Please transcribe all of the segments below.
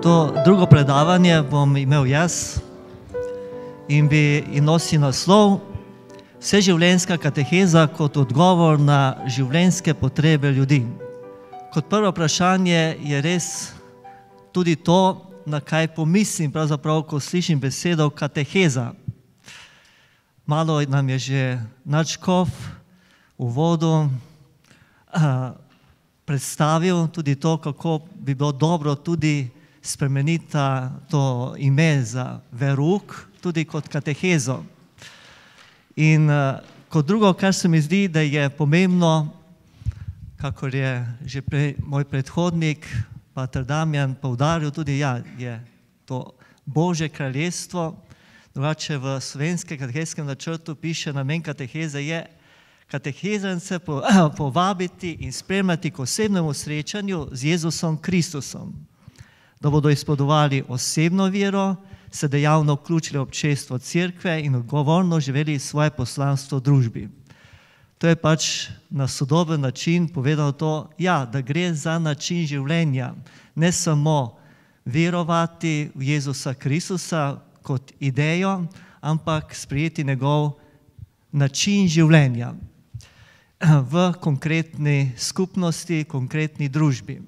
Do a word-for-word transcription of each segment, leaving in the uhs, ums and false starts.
To drugo predavanje bom imel jaz in bi in nosi naslov Vseživljenjska kateheza kot odgovor na življenjske potrebe ljudi. Kot prvo vprašanje je res tudi to, na kaj pomislim, pravzaprav, ko slišim besedo kateheza. Malo nam je že nadškof v uvodu predstavil tudi to, kako bi bilo dobro tudi spremeniti to ime za verouk, tudi kot katehezo. In uh, kot drugo, kar se mi zdi, da je pomembno, kakor je že prej moj predhodnik, pater Damjan, poudaril tudi, ja, je to Božje kraljestvo. Drugače v slovenskem katehetskem načrtu piše, namen kateheze je katehezance po, povabiti in spremljati k osebnemu srečanju z Jezusom Kristusom, da bodo izpodovali osebno vero, se dejavno vključili v občestvo cerkve in odgovorno živeli svoje poslanstvo v družbi. To je pač na sodoben način povedal to, ja, da gre za način življenja, ne samo verovati v Jezusa Kristusa kot idejo, ampak sprejeti njegov način življenja v konkretni skupnosti, konkretni družbi.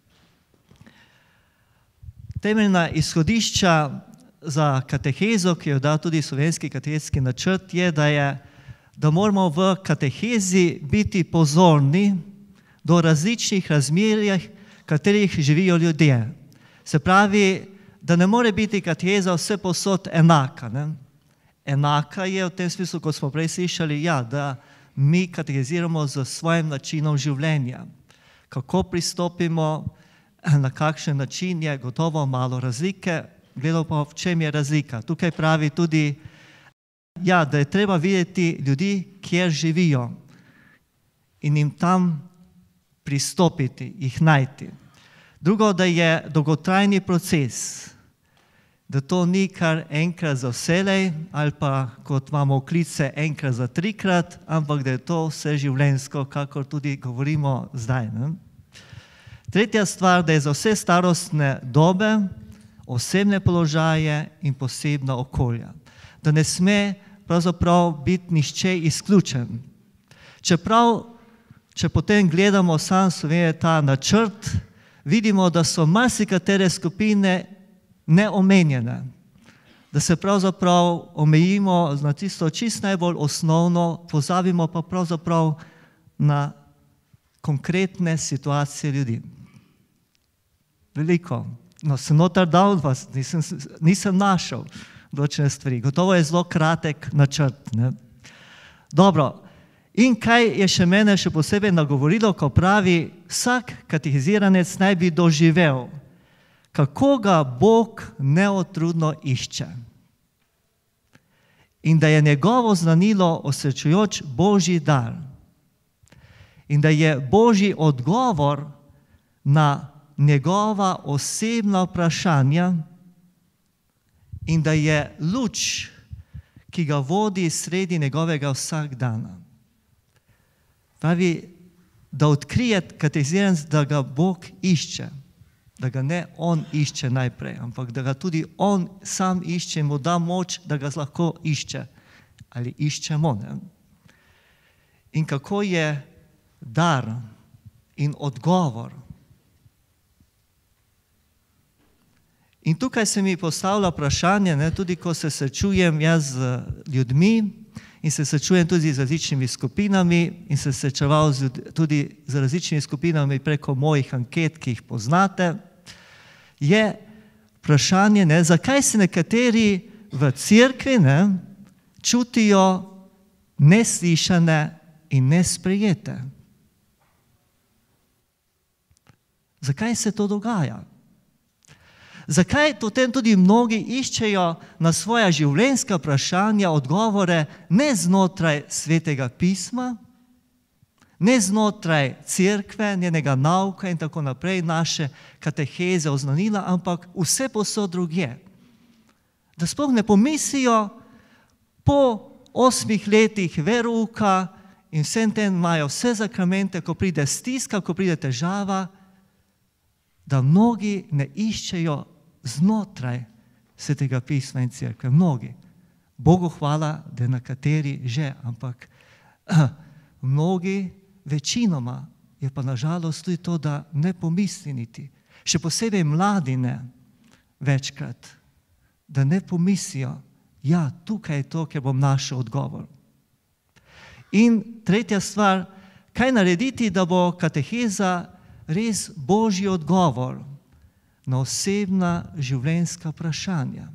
Temeljna izhodišča za katehezo, ki jo da tudi slovenski katehetski načrt, je, da, je, da moramo v katehezi biti pozorni do različnih razmerjih, v katerih živijo ljudje. Se pravi, da ne more biti kateheza vse posod enaka. Ne? Enaka je v tem smislu, kot smo prej slišali, ja, da mi kateheziramo z svojim načinom življenja. Kako pristopimo, na kakšen način je gotovo malo razlike, gledal pa v čem je razlika. Tukaj pravi tudi, ja, da je treba videti ljudi, kjer živijo in jim tam pristopiti, jih najti. Drugo, da je dolgotrajni proces, da to ni kar enkrat za vselej ali pa, kot imamo klice, enkrat za trikrat, ampak da je to vse življenjsko, kakor tudi govorimo zdaj. Ne? Tretja stvar, da je za vse starostne dobe, osebne položaje in posebna okolja. Da ne sme pravzaprav biti nihče izključen. Čeprav, če potem gledamo sam Slovenije ta načrt, vidimo, da so marsikatere skupine neomenjene. Da se pravzaprav omejimo na tisto čist najbolj osnovno, pozabimo pa pravzaprav na konkretne situacije ljudi. Veliko. No, sem notar dal vas, nisem, nisem našel določene stvari. Gotovo je zelo kratek načrt. Ne? Dobro, in kaj je še mene še posebej nagovorilo, ko pravi, vsak katehiziranec naj bi doživel, kako ga Bog neotrudno išče. In da je njegovo znanilo osrečujoč Božji dar. In da je Božji odgovor na njegova osebna vprašanja in da je luč, ki ga vodi sredi njegovega vsakdana. Pravi, da odkrije katehiziranec, da ga Bog išče, da ga ne on išče najprej, ampak da ga tudi on sam išče in mu da moč, da ga lahko išče. Ali iščemo, ne? In kako je dar in odgovor. In tukaj se mi postavlja vprašanje, ne, tudi ko se srečujem jaz z ljudmi in se srečujem tudi z različnimi skupinami in se srečeval z, tudi z različnimi skupinami preko mojih anket, ki jih poznate, je vprašanje, ne, zakaj se nekateri v cerkvi ne, čutijo neslišane in nesprejete. Zakaj se to dogaja? Zakaj potem tudi mnogi iščejo na svoja življenjska vprašanja odgovore ne znotraj Svetega pisma, ne znotraj cerkve, njenega nauka in tako naprej, naše kateheze, oznanila, ampak vse povsod drugje. Da sploh ne pomislijo po osmih letih verouka in vsem tem imajo vse zakramente, ko pride stiska, ko pride težava, da mnogi ne iščejo znotraj Svetega pisma in cerkve. Mnogi. Bogu hvala, da nekateri že, ampak mnogi, večinoma, je pa nažalost tudi to, da ne pomisli niti. Še posebej mladine večkrat, da ne pomislijo, ja, tukaj je to, ker bom našel odgovor. In tretja stvar, kaj narediti, da bo kateheza res Božji odgovor na osebna življenjska vprašanja.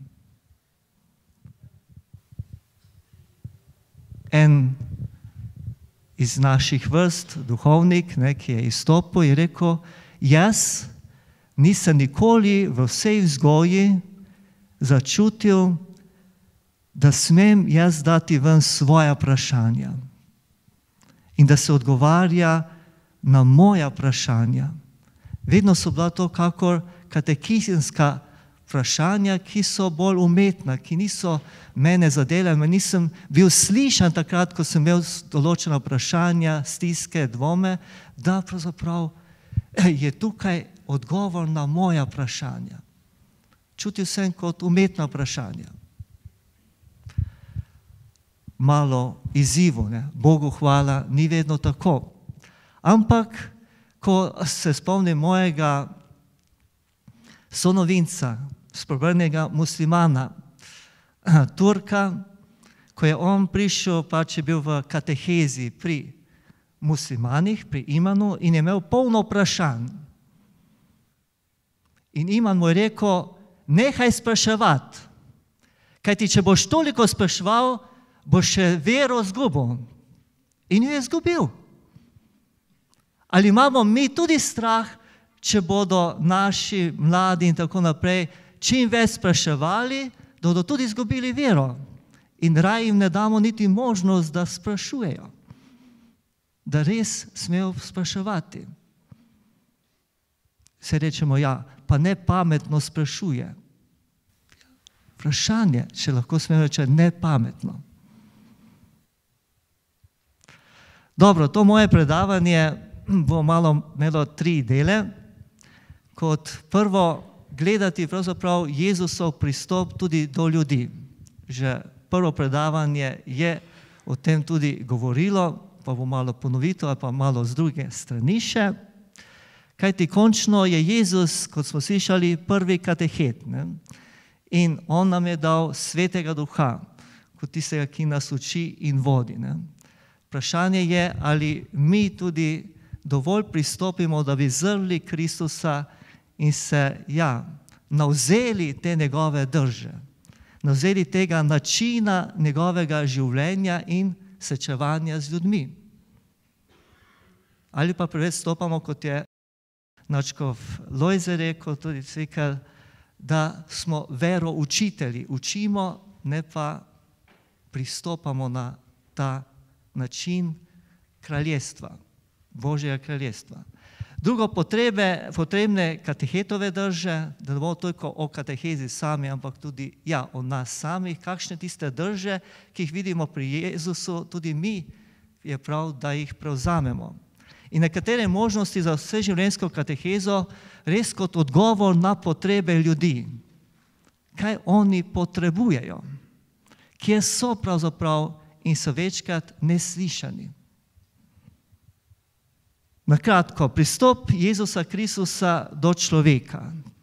En iz naših vrst, duhovnik, ne, ki je izstopil, je rekel, jaz nisem nikoli v vsej vzgoji začutil, da smem jaz dati ven svoja vprašanja in da se odgovarja na moja vprašanja. Vedno so bila to kakor katekizenska vprašanja, ki so bolj umetna, ki niso mene zadele, nisem bil slišan takrat, ko sem imel določena vprašanja, stiske, dvome, da pravzaprav je tukaj odgovor na moja vprašanja. Čutil sem kot umetna vprašanja. Malo izzivu, ne? Bogu hvala, ni vedno tako. Ampak, ko se spomnim mojega sonovinca, sprevrnega muslimana, Turka, ko je on prišel, pač je bil v katehezi pri muslimanih, pri imanu in je imel polno vprašanj. In iman mu je rekel, nehaj spraševati, kajti če boš toliko spraševal, boš še vero izgubil. In jo je izgubil. Ali imamo mi tudi strah, če bodo naši mladi in tako naprej čim več spraševali, da bodo tudi izgubili vero. In raj jim ne damo niti možnost, da sprašujejo. Da res smejo spraševati. Se rečemo, ja, pa ne pametno sprašuje. Vprašanje, če lahko smejo reči, ne pametno. Dobro, to moje predavanje bo malo imelo tri dele. Kot prvo, gledati pravzaprav Jezusov pristop tudi do ljudi. Že prvo predavanje je o tem tudi govorilo, pa bo malo ponovito, ali pa malo z druge strani še. Kajti končno je Jezus, kot smo slišali, prvi katehet. Ne? In on nam je dal Svetega Duha, kot tistega, ki nas uči in vodi. Ne? Vprašanje je, ali mi tudi dovolj pristopimo, da bi zrli Kristusa in se, ja, navzeli te njegove drže, navzeli tega načina njegovega življenja in srečevanja z ljudmi. Ali pa preveč stopamo, kot je nadškof Lojze rekel, tudi Cvikl, da smo veroučitelji, učimo, ne pa pristopamo na ta način kraljestva, Božjega kraljestva. Drugo, potrebe, potrebne katehetove drže, da ne bo toliko o katehezi sami, ampak tudi ja, o nas samih, kakšne tiste drže, ki jih vidimo pri Jezusu, tudi mi je prav, da jih prevzamemo. In nekatere možnosti za vseživljenjsko katehezo res kot odgovor na potrebe ljudi. Kaj oni potrebujejo? Kje so pravzaprav in so večkrat neslišani. Na kratko, pristop Jezusa Kristusa do človeka.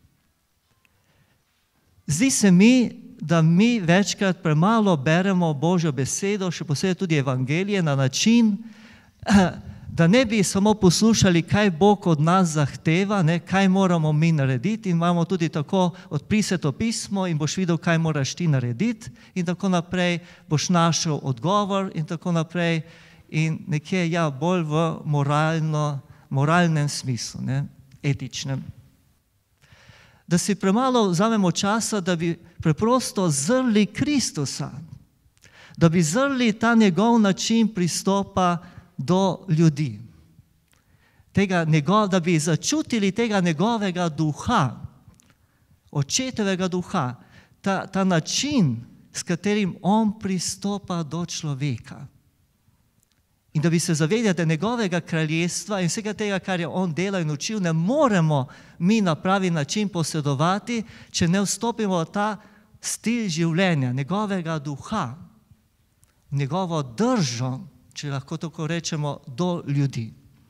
Zdi se mi, da mi večkrat premalo beremo Božjo besedo, še posebej tudi evangelije, na način, da ne bi samo poslušali, kaj Bog od nas zahteva, ne, kaj moramo mi narediti, in imamo tudi tako odpri Sveto pismo in boš videl, kaj moraš ti narediti, in tako naprej boš našel odgovor in tako naprej, in nekje ja, bolj v moralno, moralnem smislu, ne, etičnem. Da si premalo vzamemo časa, da bi preprosto zrli Kristusa, da bi zrli ta njegov način pristopa do ljudi. Tega njegov, da bi začutili tega njegovega duha, očetovega duha, ta, ta način, s katerim on pristopa do človeka. In da bi se zavedali njegovega kraljestva in vsega tega, kar je on delal in učil, ne moremo mi na pravi način posedovati, če ne vstopimo v ta stil življenja, njegovega duha, njegovo držo, če lahko tako rečemo, do ljudi.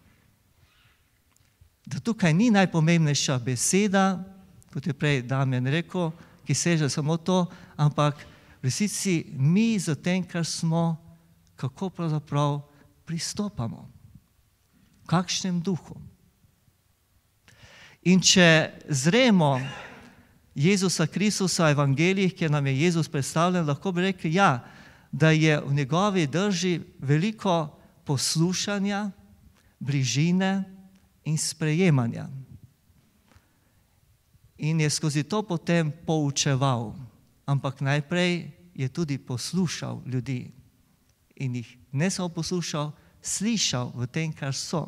Da tukaj ni najpomembnejša beseda, kot je prej Damjan rekel, ki seže samo to, ampak v resnici mi za tem, kar smo, kako pravzaprav pristopamo, v kakšnem duhu. In če zremo Jezusa Kristusa v evangeljih, kjer nam je Jezus predstavljen, lahko bi rekli, ja, da je v njegovi drži veliko poslušanja, bližine in sprejemanja. In je skozi to potem poučeval, ampak najprej je tudi poslušal ljudi. In jih ne samo poslušal, slišal v tem, kar so.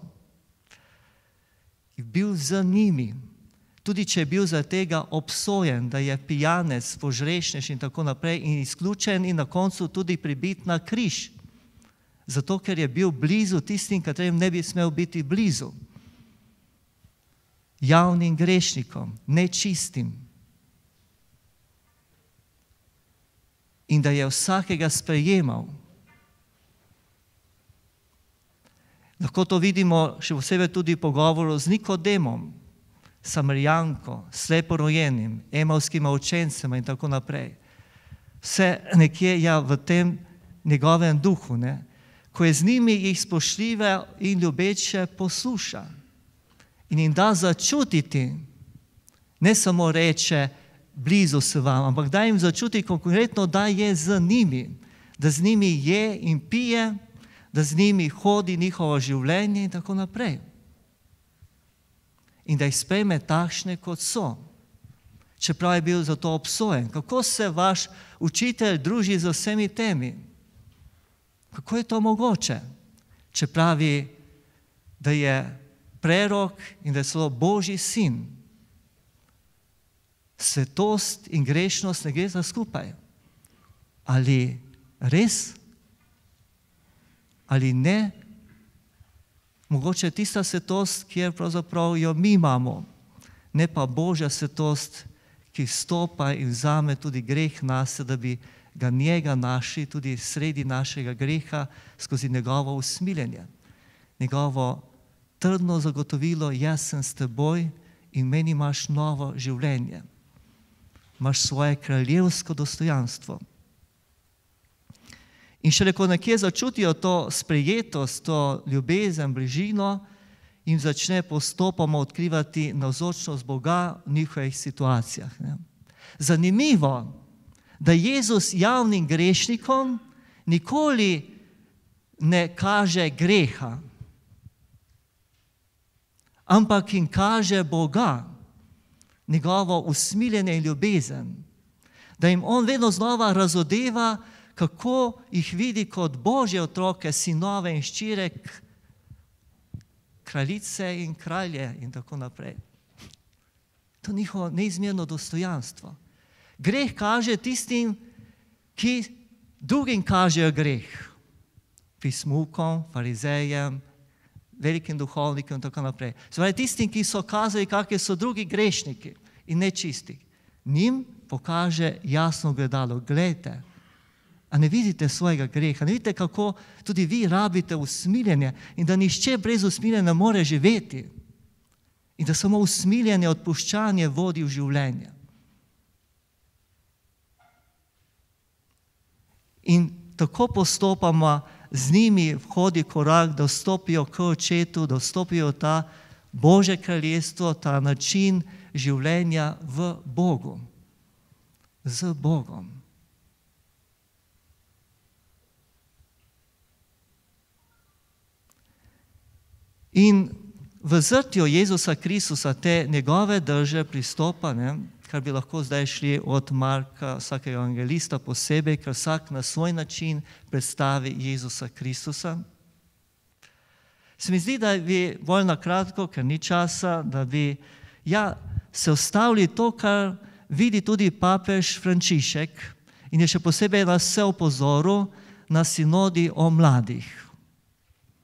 Bil z njimi. Tudi če je bil za tega obsojen, da je pijanec, požrešnež in tako naprej in izključen in na koncu tudi pribit na križ. Zato, ker je bil blizu tistim, katerim ne bi smel biti blizu. Javnim grešnikom, nečistim. In da je vsakega sprejemal. Lahko to vidimo še posebej tudi v pogovoru z Nikodemom, Samarijanko, sleporojenim, emavskima učencema in tako naprej. Vse nekje ja, v tem njegovem duhu, ne? Ko je z njimi jih spoštljive in ljubeče posluša in jim da začutiti, ne samo reče blizu se vam, ampak da jim začuti konkretno, da je z njimi, da z njimi je in pije, da z njimi hodi njihovo življenje in tako naprej. In da jih sprejme takšne, kot so. Čeprav je bil za to obsojen. Kako se vaš učitelj druži z vsemi temi? Kako je to mogoče? Če pravi, da je prerok in da je celo Božji sin. Svetost in grešnost ne gre za skupaj. Ali res? Ali ne? Mogoče tista svetost, kjer pravzaprav jo mi imamo, ne pa Božja svetost, ki vstopa in vzame tudi greh nas, da bi ga njega našli tudi sredi našega greha skozi njegovo usmiljenje. Njegovo trdno zagotovilo, jaz sem s teboj in meni imaš novo življenje. Imaš svoje kraljevsko dostojanstvo. In šele ko nekje začutijo to sprejetost, to ljubezen, bližino, jim začne postopoma odkrivati navzočnost Boga v njihovih situacijah. Ne. Zanimivo, da Jezus javnim grešnikom nikoli ne kaže greha, ampak jim kaže Boga, njegovo usmiljenje in ljubezen, da jim on vedno znova razodeva, kako jih vidi kot Božje otroke, sinove in ščire, kraljice in kralje in tako naprej. To je njihovo neizmerno dostojanstvo. Greh kaže tistim, ki drugim kažejo greh. Pismukom, farizejem, velikim duhovnikom in tako naprej. Zdaj, tistim, ki so kazali, kakšni so drugi grešniki in nečisti. Njim pokaže jasno gledalo. Glejte, a ne vidite svojega greha, ne vidite, kako tudi vi rabite usmiljenje in da nišče brez usmiljenja ne more živeti in da samo usmiljenje, odpuščanje vodi v življenje. In tako postopoma z njimi vhodi korak, da vstopijo k očetu, da vstopijo v ta Božje kraljestvo, ta način življenja v Bogu. Z Bogom. In v zrtju Jezusa Kristusa te njegove drže pristopa, ne, kar bi lahko zdaj šli od Marka, vsakega evangelista posebej, ker vsak na svoj način predstavi Jezusa Kristusa. Se mi zdi, da bi bolj na kratko, ker ni časa, da bi ja, se ustavili to, kar vidi tudi papež Frančišek in je še posebej nas vse opozoril na sinodi o mladih.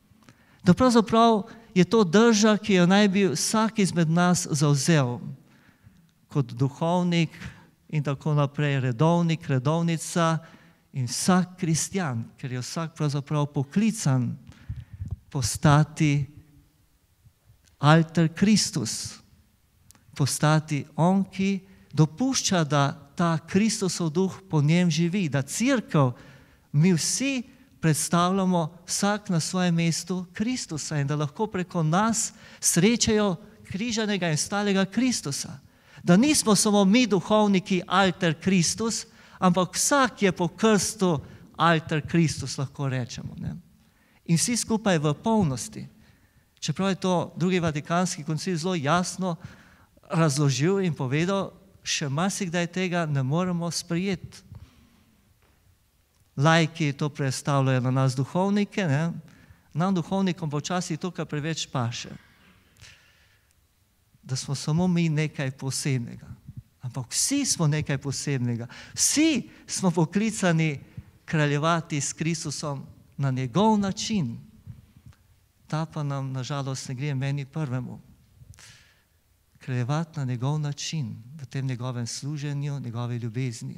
Da pravzaprav je to drža, ki jo naj bi vsak izmed nas zavzel kot duhovnik in tako naprej, redovnik, redovnica in vsak kristjan, ker je vsak pravzaprav poklican postati alter Kristus, postati on, ki dopušča, da ta Kristusov duh po njem živi, da cerkev, mi vsi predstavljamo vsak na svojem mestu Kristusa in da lahko preko nas srečajo križanega in stalega Kristusa. Da nismo samo mi duhovniki alter Kristus, ampak vsak je po krstu alter Kristus, lahko rečemo. Ne? In vsi skupaj v polnosti. Čeprav je to drugi vatikanski koncil zelo jasno razložil in povedal, še marsikdaj tega ne moremo sprejeti. Laiki to predstavljajo na nas duhovnike, ne? Nam duhovnikom počasi to, kar preveč paše. Da smo samo mi nekaj posebnega. Ampak vsi smo nekaj posebnega. Vsi smo poklicani kraljevati s Kristusom na njegov način. Ta pa nam nažalost ne gre meni prvemu. Kraljevati na njegov način, v tem njegovem služenju, njegovi ljubezni.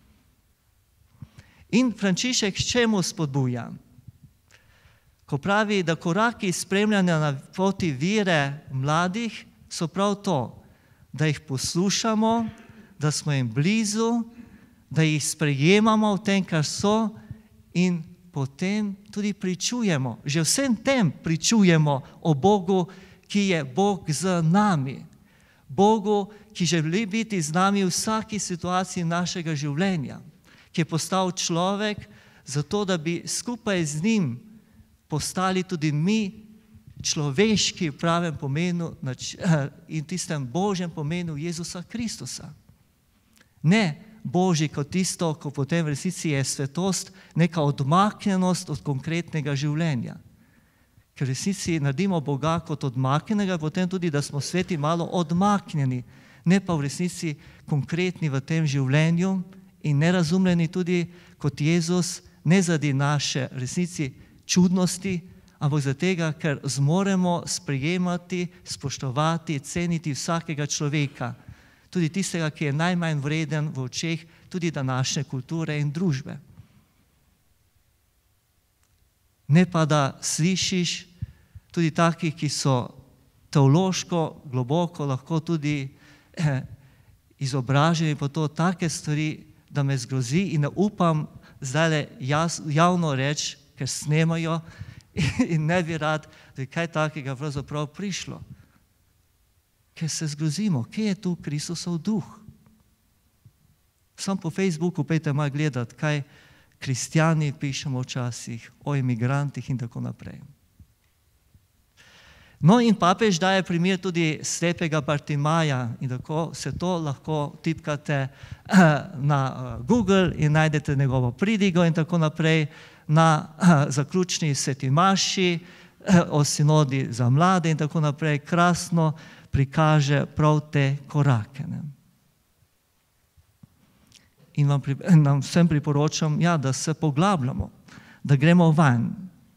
In Frančišek k čemu spodbuja? Ko pravi, da koraki spremljanja na poti vere mladih so prav to, da jih poslušamo, da smo jim blizu, da jih sprejemamo v tem, kar so in potem tudi pričujemo. Že vsem tem pričujemo o Bogu, ki je Bog z nami. Bogu, ki želi biti z nami v vsaki situaciji našega življenja, ki je postal človek zato, da bi skupaj z njim postali tudi mi človeški v pravem pomenu in tistem Božjem pomenu Jezusa Kristusa. Ne Božji kot tisto, ko potem v resnici je svetost, neka odmaknjenost od konkretnega življenja. Ker v resnici naredimo Boga kot odmaknjenega, potem tudi, da smo sveti malo odmaknjeni, ne pa v resnici konkretni v tem življenju in nerazumljeni tudi kot Jezus, ne zaradi naše resnici čudnosti, ampak zaradi tega, ker zmoremo sprejemati, spoštovati, ceniti vsakega človeka, tudi tistega, ki je najmanj vreden v očeh tudi današnje kulture in družbe. Ne pa, da slišiš tudi takih, ki so teološko, globoko, lahko tudi eh, izobraženi po to, take stvari, da me zgrozi in ne upam zdaj javno reči, ker snemajo in ne bi rad, da je kaj takega pravzaprav prišlo. Ker se zgrozimo, kje je tu Kristusov duh? Sam po Facebooku pejte malo gledati, kaj kristjani pišemo včasih, o imigrantih in tako naprej. No in papež daje primer tudi slepega Bartimaja in tako se to lahko tipkate na Google in najdete njegovo pridigo in tako naprej na zaključni sveti maši o sinodi za mlade in tako naprej krasno prikaže prav te korake. Ne? In vam, nam vsem priporočam, ja, da se poglabljamo, da gremo van.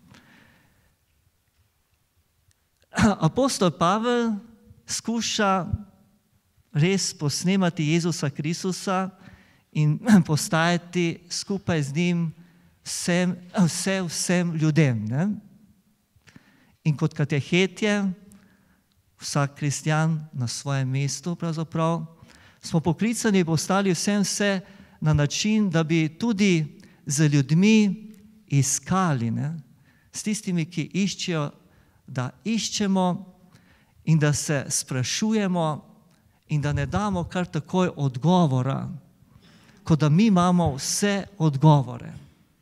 Apostol Pavel skuša res posnemati Jezusa Kristusa in postajati skupaj z njim vsem, vse vsem ljudem. Ne? In kot katehetje, vsak kristjan na svojem mestu pravzaprav, smo poklicani postali vsem vse na način, da bi tudi z ljudmi iskali, ne? S tistimi, ki iščejo, da iščemo in da se sprašujemo in da ne damo kar takoj odgovora, kot da mi imamo vse odgovore.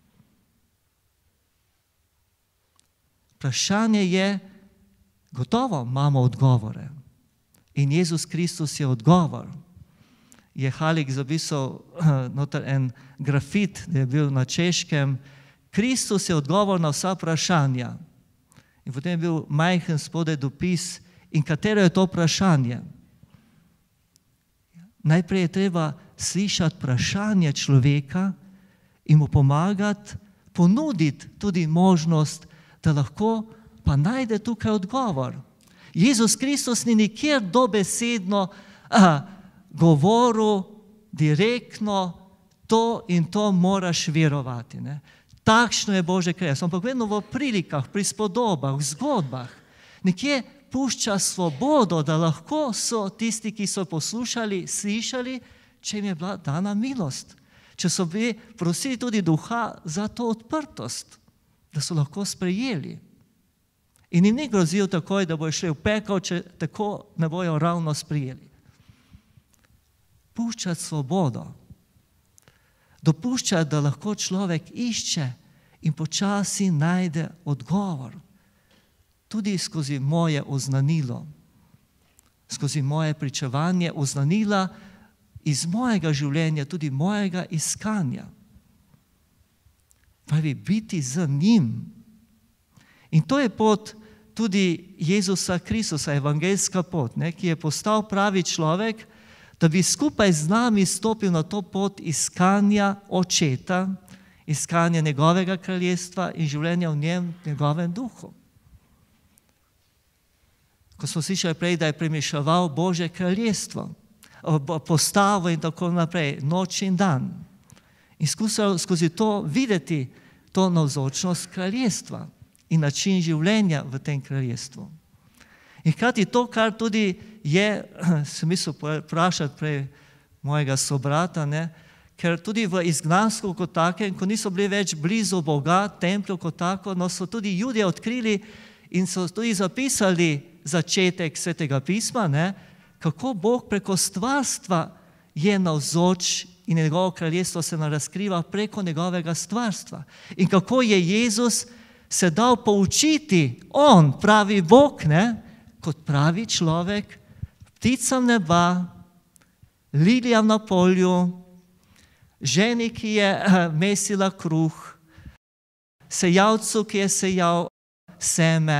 Vprašanje je, gotovo imamo odgovore in Jezus Kristus je odgovor. Je Halik zapisal noter en grafit, da je bil na Češkem, Kristus je odgovor na vsa vprašanja. In potem je bil majhen spodaj dopis, in katero je to vprašanje? Najprej je treba slišati vprašanje človeka in mu pomagati, ponuditi tudi možnost, da lahko pa najde tukaj odgovor. Jezus Kristus ni nikjer dobesedno a, govoril direktno, to in to moraš verovati. Ne? Takšno je Božje kraljestvo, ampak vedno v prilikah, prispodobah, v zgodbah. Nekje pušča svobodo, da lahko so tisti, ki so poslušali, slišali, če jim je bila dana milost. Če so bili prosili tudi duha za to odprtost, da so lahko sprejeli. In jim ni grozil takoj, da bojo šli v pekel, če tako ne bojo ravno sprejeli. Puščati svobodo. Dopuščati, da lahko človek išče in počasi najde odgovor. Tudi skozi moje oznanilo, skozi moje pričevanje oznanila iz mojega življenja, tudi mojega iskanja. Pravi, biti z njim. In to je pot tudi Jezusa Kristusa, evangeljska pot, ne, ki je postal pravi človek, da bi skupaj z nami stopil na to pot iskanja očeta, iskanja njegovega kraljestva in življenja v njem, njegovem duhu. Ko smo slišali prej, da je premišljeval Božje kraljestvo, postavo in tako naprej, noč in dan. In skušal skozi to videti to navzočnost kraljestva in način življenja v tem kraljestvu. In hkrati to, kar tudi je, sem mislil vprašati prej mojega sobrata, ne, ker tudi v izgnanstvu kot takem, ko niso bili več blizu Boga, templju kot tako, no so tudi Judje odkrili in so tudi zapisali začetek Svetega pisma, ne, kako Bog preko stvarstva je navzoč in njegovo kraljestvo se nam razkriva preko njegovega stvarstva. In kako je Jezus se dal poučiti, on, pravi Bog, ne, kot pravi človek, pticam neba, lilijam na polju, ženi, ki je mesila kruh, sejalcu, ki je sejal seme,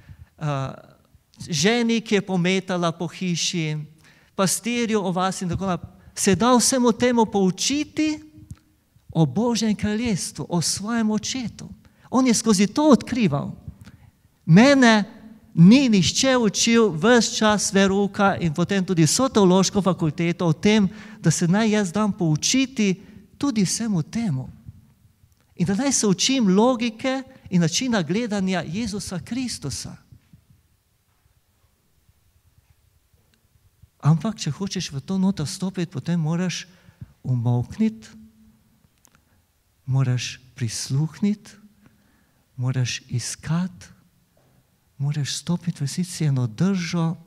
ženi, ki je pometala po hiši, pastirju o vas in tako naprej, se je dal vsemu temu poučiti o Božjem kraljestvu, o svojem očetu. On je skozi to odkrival. Mene ni nihče učil ves čas verouka in potem tudi vso teološko fakulteto o tem, da se naj jaz dam poučiti tudi vsemu temu. In da naj se učim logike in načina gledanja Jezusa Kristusa. Ampak, če hočeš v to noto vstopiti, potem moraš umolkniti, moraš prisluhniti, moraš iskati, moraš stopiti v resnici eno držo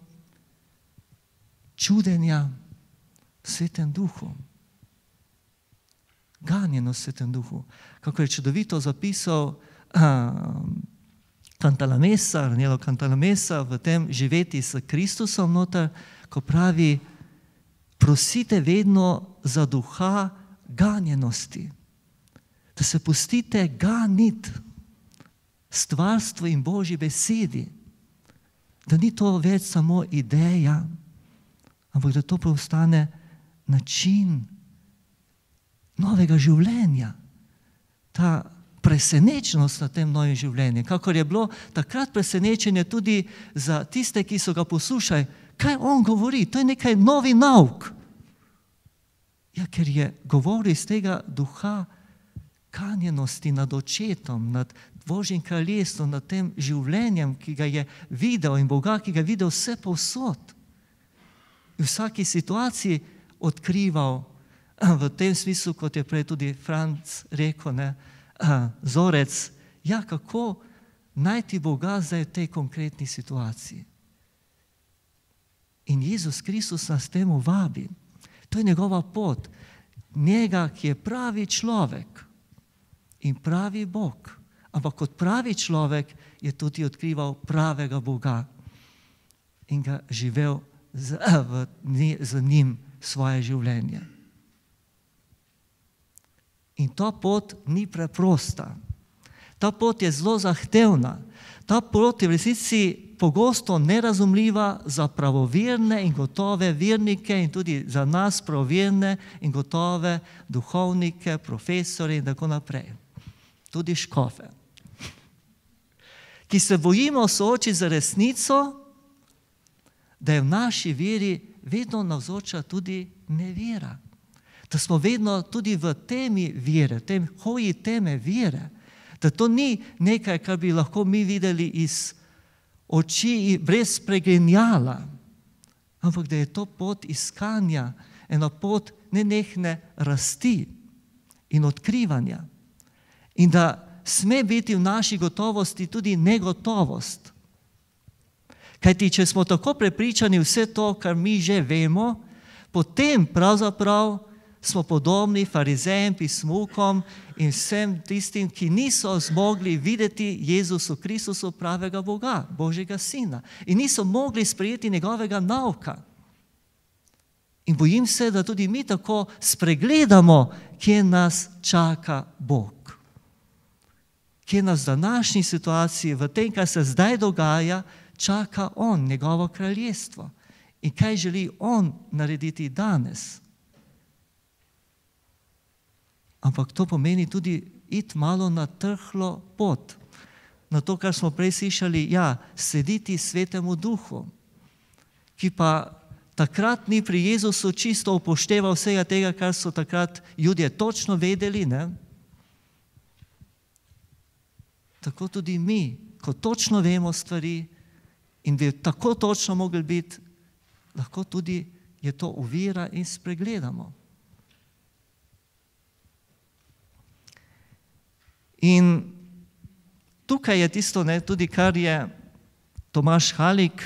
čudenja v Svetem duhu. Ganjeno v Svetem duhu. Kako je čudovito zapisal um, Cantalamessa, Agnello Cantalamessa v tem živeti s Kristusom noter, ko pravi, prosite vedno za duha ganjenosti, da se pustite ganiti stvarstvo in Božji besedi, da ni to več samo ideja, ampak da to postane način novega življenja, ta presenečnost na tem novem življenju, kakor je bilo takrat presenečenje tudi za tiste, ki so ga poslušali, kaj on govori, to je nekaj novi nauk. Ja, ker je govoril iz tega duha ganjenosti nad očetom, nad Božjim kraljestvom, nad tem življenjem, ki ga je videl in Boga, ki ga je videl vse povsod. V vsaki situaciji odkrival v tem smislu, kot je prej tudi Franc rekel, ne, Zorec, ja, kako najti Boga zdaj v tej konkretni situaciji. In Jezus Kristus nas temu vabi. To je njegova pot. Njega, ki je pravi človek in pravi Bog. Ampak kot pravi človek je tudi odkrival pravega Boga in ga živel z, v, z njim svoje življenje. In ta pot ni preprosta. Ta pot je zelo zahtevna. Ta pot je v resnici pogosto nerazumljiva za pravoverne in gotove vernike in tudi za nas pravoverne in gotove duhovnike, profesori in tako naprej. Tudi škofe. ki se bojimo soočiti z resnico, da je v naši veri vedno navzoča tudi nevera. Da smo vedno tudi v temi vere, v tem hoji teme vere. Da to ni nekaj, kar bi lahko mi videli iz oči brez pregrinjala, ampak da je to pot iskanja, ena pot nenehne rasti in odkrivanja. In da sme biti v naši gotovosti tudi negotovost. Kajti, če smo tako prepričani vse to, kar mi že vemo, potem pravzaprav smo podobni farizejem, pismukom in vsem tistim, ki niso zmogli videti Jezusu Kristusu pravega Boga, Božjega Sina. In niso mogli sprejeti njegovega nauka. In bojim se, da tudi mi tako spregledamo, kje nas čaka Bog. Kje nas v današnji situaciji, v tem, kar se zdaj dogaja, čaka On, njegovo kraljestvo. In kaj želi On narediti danes. Ampak to pomeni tudi iti malo na trhlo pot. Na to, kar smo prej slišali, ja, slediti Svetemu Duhu, ki pa takrat ni pri Jezusu čisto upošteval vsega tega, kar so takrat Judje točno vedeli, ne? Tako tudi mi, ko točno vemo stvari in bi tako točno mogli biti, lahko tudi je to ovira in spregledamo. In tukaj je tisto, ne, tudi kar je Tomaž Halik,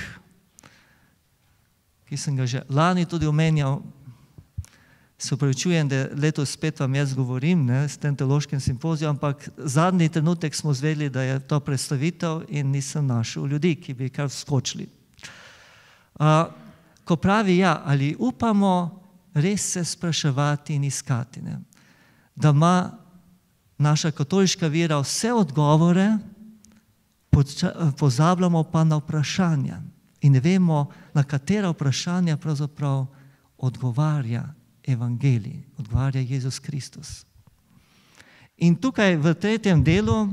ki sem ga že lani tudi omenjal, se upravičujem, da letos spet vam jaz govorim, ne, s tem teološkim simpozijem, ampak zadnji trenutek smo zvedeli, da je to predstavitev in nisem našel ljudi, ki bi kar vskočili. Uh, ko pravi, ja, ali upamo res se spraševati in iskati, ne, da ima naša katoliška vera vse odgovore, pozabljamo pa na vprašanja in ne vemo, na katera vprašanja pravzaprav odgovarja evangelij, odgovarja Jezus Kristus. In tukaj v tretjem delu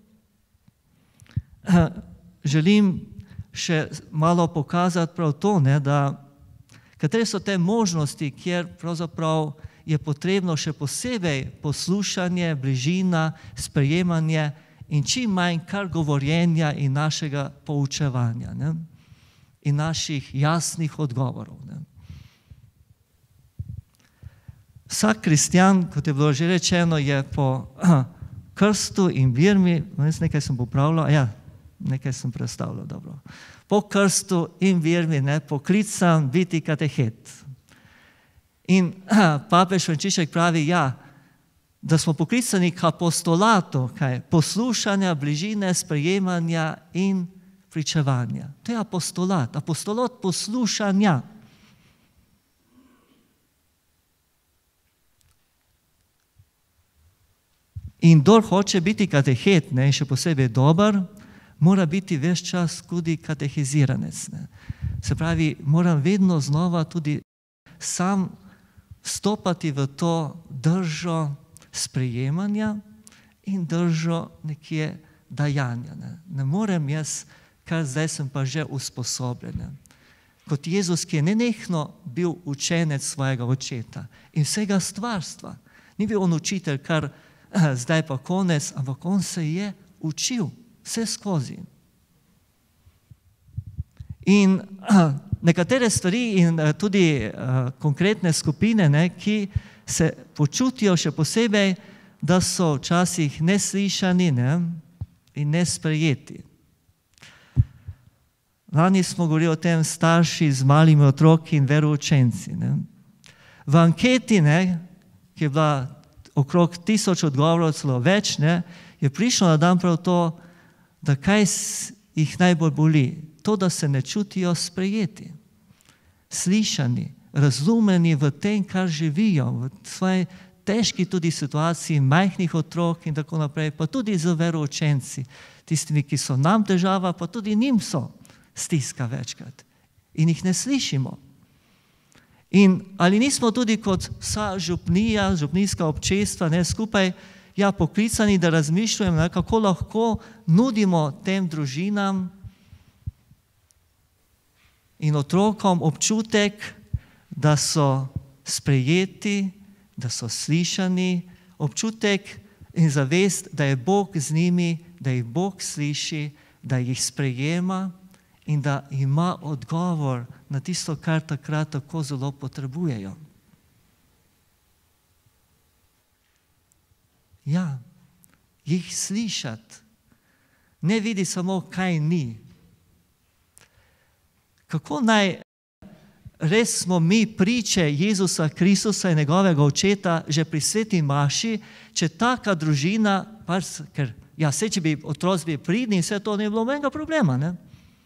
želim še malo pokazati prav to, ne, da katere so te možnosti, kjer pravzaprav je potrebno še posebej poslušanje, bližina, sprejemanje in čim manj kar govorjenja in našega poučevanja, ne? In naših jasnih odgovorov. Ne? Vsak kristjan, kot je bilo že rečeno, je po krstu in birmi, nekaj sem popravljal, ja, nekaj sem predstavljal, dobro. Po krstu in birmi, ne, poklican biti katehet. In papež Frančišek pravi, ja, da smo poklicani k apostolatu, kaj, poslušanja, bližine, sprejemanja in pričevanja. To je apostolat, apostolat poslušanja. In kdor hoče biti katehet, ne, še posebej dober, mora biti ves čas tudi katehiziranec. Ne. Se pravi, moram vedno znova tudi sam stopati v to držo sprejemanja in držo nekje dajanja. Ne, ne morem jaz, kar zdaj sem pa že usposobljen. Kot Jezus, ki je nenehno bil učenec svojega očeta in vsega stvarstva. Ni bil on učitelj, kar zdaj pa konec, ampak on se je učil vse skozi. In nekatere stvari in tudi uh, konkretne skupine, ne, ki se počutijo še posebej, da so včasih neslišani, ne, in nesprejeti. Lani smo govorili o tem starši z malimi otroki in veroučenci. Ne. V anketi, ne, ki je bila okrog tisoč odgovorov, celo več, ne, je prišlo na dan prav to, da kaj jih najbolj boli. To, da se ne čutijo sprejeti, slišani, razumeni v tem, kar živijo, v svoji težki tudi situaciji majhnih otrok in tako naprej, pa tudi z veroučenci, tistimi, ki so nam težava, pa tudi njim so stiska večkrat in jih ne slišimo. In ali nismo tudi kot vsa župnija, župnijska občestva, ne, skupaj ja, poklicani, da razmišljamo, ne, kako lahko nudimo tem družinam in otrokom občutek, da so sprejeti, da so slišani, občutek in zavest, da je Bog z njimi, da jih Bog sliši, da jih sprejema in da ima odgovor na tisto, kar takrat tako zelo potrebujejo. Ja, jih slišati. Ne vidi samo, kaj ni. Kako naj res smo mi priče Jezusa Kristusa in njegovega očeta že pri sveti maši, če taka družina, pač, ker ja, vse, če bi otroci bili pridni, vse to ne bi bilo menega problema, ne?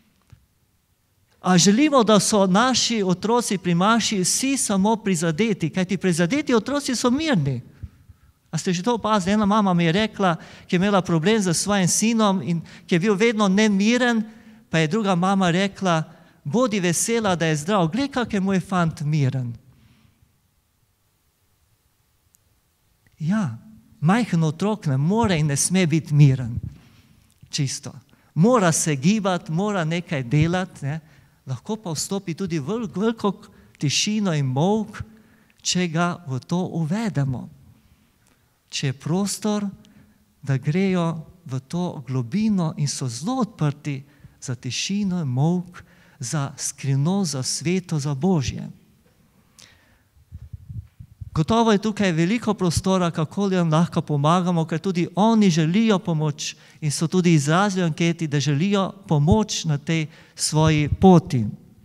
A želimo, da so naši otroci pri maši vsi samo prizadeti, kajti prizadeti otroci so mirni. A ste že to opazili? Ena mama mi je rekla, ki je imela problem z svojim sinom in ki je bil vedno nemiren, pa je druga mama rekla, bodi vesela, da je zdrav, glej, kak je moj fant miren. Ja, majhen otrok ne more in ne sme biti miren. Čisto. Mora se gibati, mora nekaj delati, ne? Lahko pa vstopi tudi v veliko tišino in molk, če ga v to uvedemo. Če je prostor, da grejo v to globino in so zelo odprti za tišino in molk, za skrivnost, za sveto, za Božje. Gotovo je tukaj veliko prostora, kako jim lahko pomagamo, ker tudi oni želijo pomoč in so tudi izrazili v anketi, da želijo pomoč na tej svoji poti.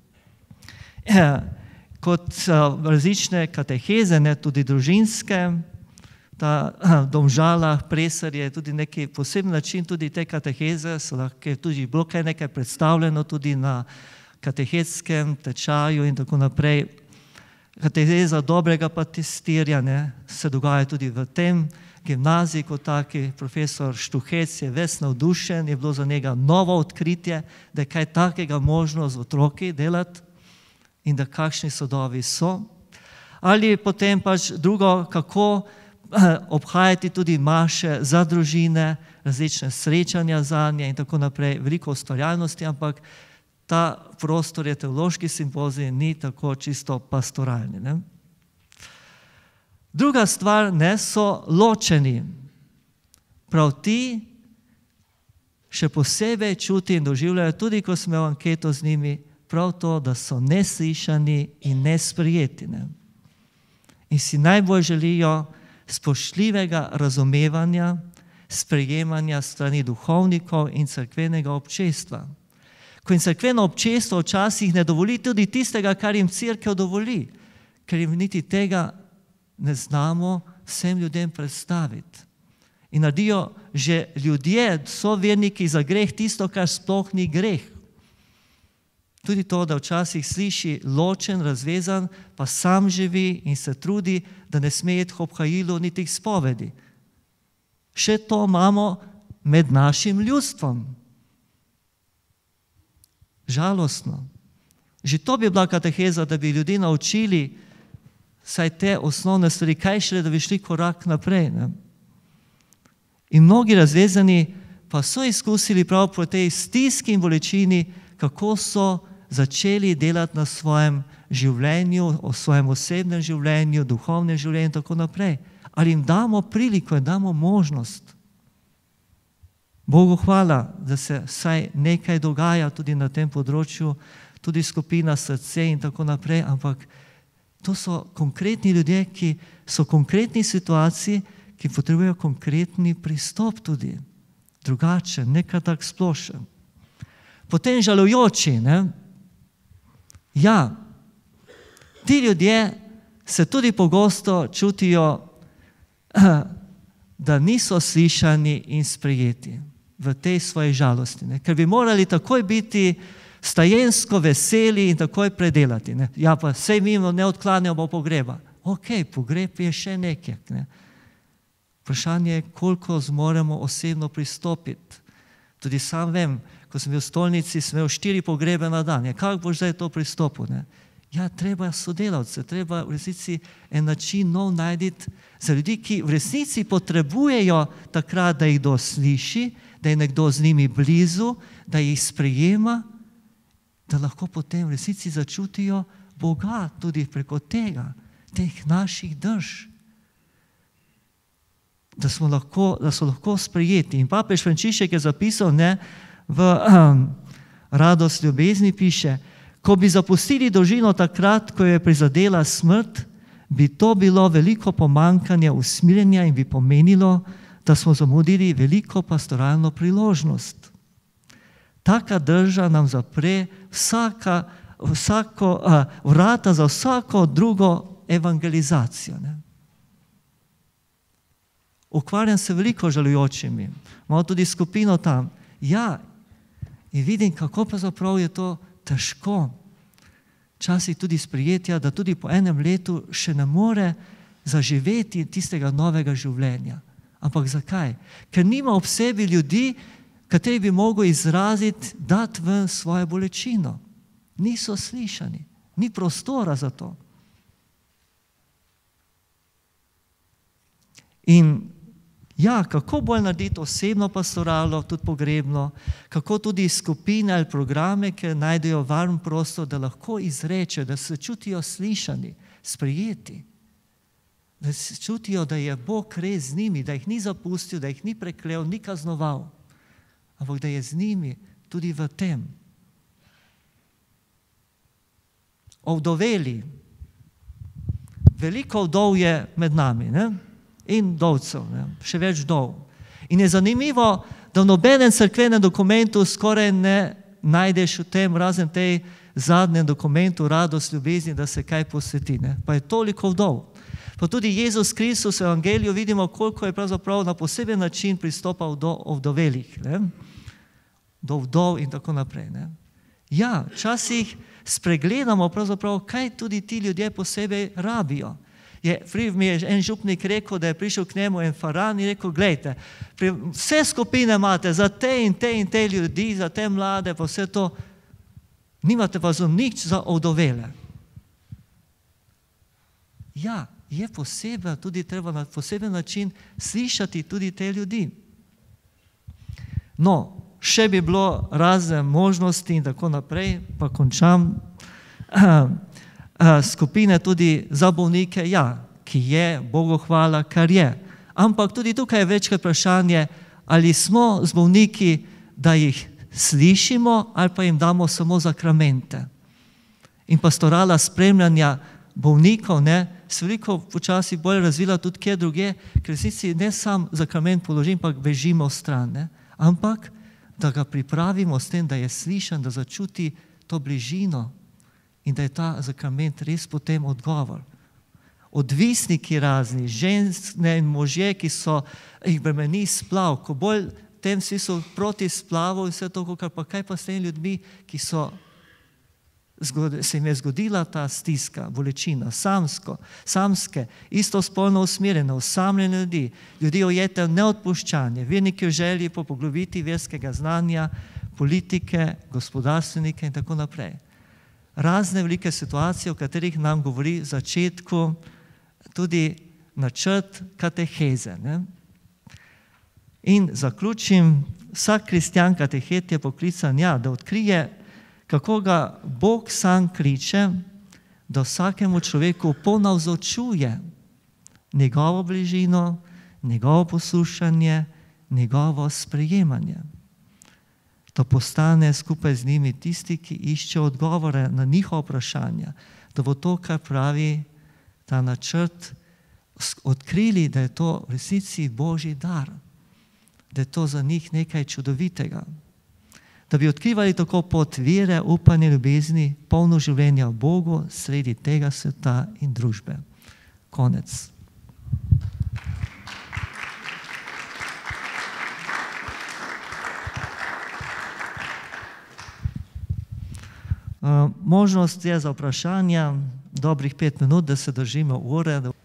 Kot različne kateheze, ne, tudi družinske, ta Domžala, Presar je tudi neki poseben način, tudi te kateheze, so lahko tudi bilo kaj nekaj predstavljeno tudi na katehetskem tečaju in tako naprej. Kateheza dobrega pastirja, ne, se dogaja tudi v tem gimnaziji kot taki. Profesor Štuhec je ves navdušen, je bilo za njega novo odkritje, da je kaj takega možno z otroki delati in da kakšni sodovi so. Ali potem pač drugo, kako obhajati tudi maše za družine, različne srečanja za nje in tako naprej, veliko ustvarjalnosti, ampak ta prostor je teološki simpozij, ni tako čisto pastoralni. Ne? Druga stvar, ne, so ločeni. Prav ti še posebej čuti in doživljajo, tudi ko smo v anketo z njimi, prav to, da so neslišani in nesprijeti. Ne? In si najbolj želijo spoštljivega razumevanja, sprejemanja strani duhovnikov in cerkvenega občestva. Ko jim cerkveno občestvo včasih ne dovoli tudi tistega, kar jim cerkev dovoli, ker jim niti tega ne znamo vsem ljudem predstaviti. In naredijo že ljudje, so verniki za greh tisto, kar sploh ni greh. Tudi to, da včasih sliši ločen, razvezan, pa sam živi in se trudi, da ne sme iti k obhajilu niti k spovedi. Še to imamo med našim ljudstvom. Žalostno. Že to bi bila kateheza, da bi ljudi naučili vsaj te osnovne stvari, kaj šele, da bi šli korak naprej. Ne? In mnogi razvezani pa so izkusili prav po tej stiski in bolečini, kako so začeli delati na svojem življenju, o svojem osebnem življenju, duhovnem življenju in tako naprej. Ali jim damo priliko, damo možnost. Bogu hvala, da se vsaj nekaj dogaja tudi na tem področju, tudi skupina srce in tako naprej, ampak to so konkretni ljudje, ki so v konkretni situaciji, ki potrebujejo konkretni pristop tudi, drugačen, nekaj tak splošen. Potem žalujoči, ne? Ja, ti ljudje se tudi pogosto čutijo, da niso slišani in sprejeti v tej svoji žalosti, ne? Ker bi morali takoj biti stajensko veseli in takoj predelati. Ne? Ja, pa sej mimo ne odklanjamo pogreba. Ok, pogreb je še nekaj. Ne? Vprašanje je, koliko zmoremo osebno pristopiti. Tudi sam vem, ko sem bil v stolnici, sem imel štiri pogrebe na dan. Ja, kako boš zdaj to pristopil? Ne? Ja, treba sodelavce, treba v resnici en način nov najditi za ljudi, ki v resnici potrebujejo takrat, da jih kdo sliši, da je nekdo z njimi blizu, da jih sprejema, da lahko potem v resnici začutijo Boga tudi preko tega, teh naših drž. Da, smo lahko, da so lahko sprejeti. In papež Frančišek je zapisal, ne, v um, Radost ljubezni piše, ko bi zapustili družino takrat, ko je prizadela smrt, bi to bilo veliko pomanjkanje usmiljenja in bi pomenilo, da smo zamudili veliko pastoralno priložnost. Taka drža nam zapre vsaka, vsako, uh, vrata za vsako drugo evangelizacijo. Ne. Ukvarjam se veliko žalujočimi, imamo tudi skupino tam. Ja, in vidim, kako pa zaprav je to težko. Včasih tudi sprijetja, da tudi po enem letu še ne more zaživeti tistega novega življenja. Ampak zakaj? Ker nima ob sebi ljudi, kateri bi mogel izraziti, dati ven svojo bolečino. Niso slišani, ni prostora za to. In ja, kako bolj narediti osebno pastoralo, tudi pogrebno, kako tudi skupine ali programe, ki najdejo varen prostor, da lahko izrečejo, da se čutijo slišani, sprejeti, da se čutijo, da je Bog res z njimi, da jih ni zapustil, da jih ni preklel, ni kaznoval, ampak da je z njimi tudi v tem. Ovdoveli. Veliko vdov je med nami, ne? In vdovcev, ne? Še več vdov. In je zanimivo, da v nobenem cerkvenem dokumentu skoraj ne najdeš v tem, razen tej zadnjem dokumentu Radost ljubezni, da se kaj posveti, ne? Pa je toliko vdov. Pa tudi Jezus Kristus v Evangeliju vidimo, koliko je pravzaprav na poseben način pristopal do ovdovelih, ne? Do vdov in tako naprej, ne? Ja, včasih spregledamo pravzaprav, kaj tudi ti ljudje posebej rabijo. Je, mi je en župnik rekel, da je prišel k njemu en faran in rekel, gledajte, vse skupine imate za te in te in te ljudi, za te mlade, pa vse to, nimate pa za nič za ovdovele. Ja, je posebej, tudi treba na poseben način slišati tudi te ljudi. No, še bi bilo razne možnosti in tako naprej, pa končam. Skupine tudi za bolnike, ja, ki je, Bogu hvala, kar je. Ampak tudi tukaj je večkrat vprašanje, ali smo z bolniki, da jih slišimo ali pa jim damo samo zakramente. In pastorala spremljanja bolnikov, ne, se veliko počasi bolj razvila tudi kje druge, ker si ne sam zakrament položim, pa bežimo stran, ne, ampak da ga pripravimo s tem, da je slišan, da začuti to bližino, in da je ta zakrament res potem odgovor. Odvisniki razni, ženske in možje, ki so, jih bremeni splav, ko bolj tem vsi so proti splavu in vse to, pa kaj pa s temi ljudmi, ki so, se jim je zgodila ta stiska, bolečina, samsko, samske, istospolno usmerjene, osamljene ljudi, ljudi ujete v neodpuščanje, verniki v želji po poglobiti verskega znanja, politike, gospodarstvenike in tako naprej. Razne velike situacije, o katerih nam govori v začetku tudi načrt kateheze. Ne? In zaključim, vsak kristjan katehet je poklican, ja, da odkrije, kako ga Bog sam kliče, da vsakemu človeku ponavzočuje njegovo bližino, njegovo poslušanje, njegovo sprejemanje. Da postane skupaj z njimi tisti, ki išče odgovore na njihova vprašanja, da bo to, kar pravi ta načrt, odkrili, da je to v resnici Božji dar, da je to za njih nekaj čudovitega, da bi odkrivali tako pot vere, upanje, ljubezni, polno življenja v Bogu, sredi tega sveta in družbe. Konec. Uh, možnost je za vprašanja, dobrih pet minut, da se držimo ure. Da...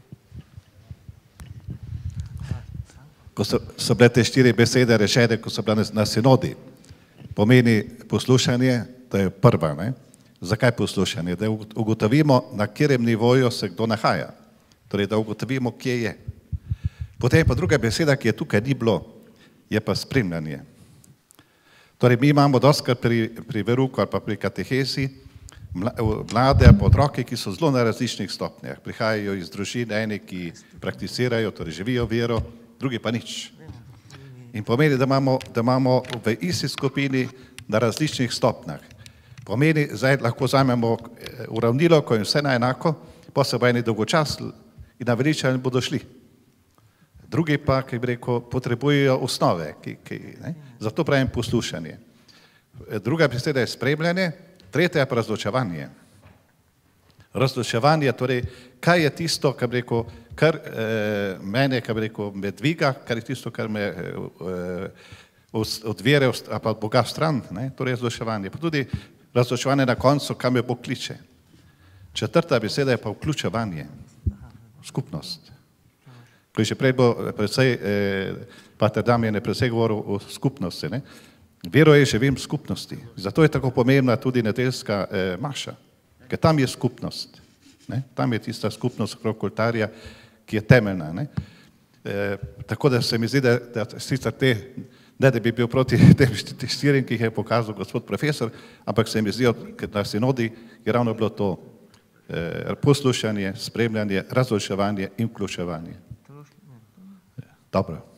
Ko so, so bile te štiri besede rešene, ko so bile na sinodi, pomeni poslušanje, to je prva, ne? Zakaj poslušanje? Da ugotovimo, na katerem nivoju se kdo nahaja. Torej, da ugotovimo, kje je. Potem pa druga beseda, ki je tukaj ni bilo, je pa spremljanje. Torej, mi imamo dostakrat pri, pri veruku ali pa pri katehezi mlade ali otroke, ki so zelo na različnih stopnjah. Prihajajo iz družin, eni, ki prakticirajo, torej živijo vero, drugi pa nič. In pomeni, da imamo, da imamo v isti skupini na različnih stopnjah. Pomeni, zdaj lahko vzamemo uravnilo, ko je vse na enako, pa se bo eni dolgočasili in naveličani bodo šli. Drugi pa, ki bi rekel, potrebujejo osnove, ki, ki, ne? Zato pravim poslušanje. Druga beseda je spremljanje, tretja je pa razločevanje. Razločevanje, torej, kaj je tisto, kar bi rekel, kar eh, mene, kar bi rekel, me dviga, kar je tisto, kar me eh, od vere ali pa od Boga stran, ne? Torej razločevanje. Pa tudi razločevanje na koncu, kam me Bog kliče. Četrta beseda je pa vključevanje, skupnost. Ko je že prej bo predvsej, eh, pater Damjan je predvsej govoril o skupnosti, ne? Vero je živim v skupnosti. Zato je tako pomembna tudi nedeljska eh, maša, ker tam je skupnost. Ne? Tam je tista skupnost okrog oltarja, ki je temeljna. Ne? E, tako da se mi zdi, da, da sicer te, ne da bi bil proti tem štirim, ki jih je pokazal gospod profesor, ampak se mi zdi, ker na sinodi je ravno bilo to e, poslušanje, spremljanje, razločevanje in vključevanje. Dobro.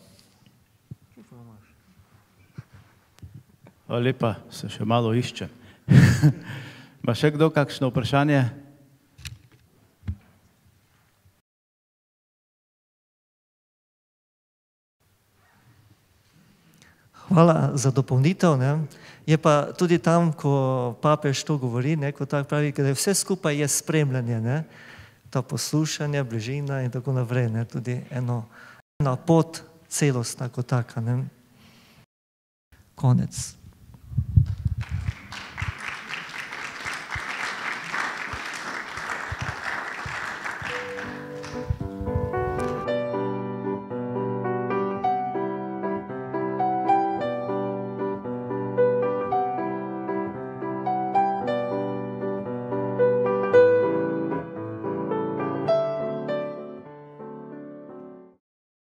Hvala lepa, se še malo išče. Ma še kdo kakšno vprašanje? Hvala za dopolnitev. Ne. Je pa tudi tam, ko papež to govori, ne, ko tako pravi, da vse skupaj je spremljanje, ne, ta poslušanje, bližina in tako naprej, ne, tudi eno, ena pot, celostna kot taka. Ne. Konec.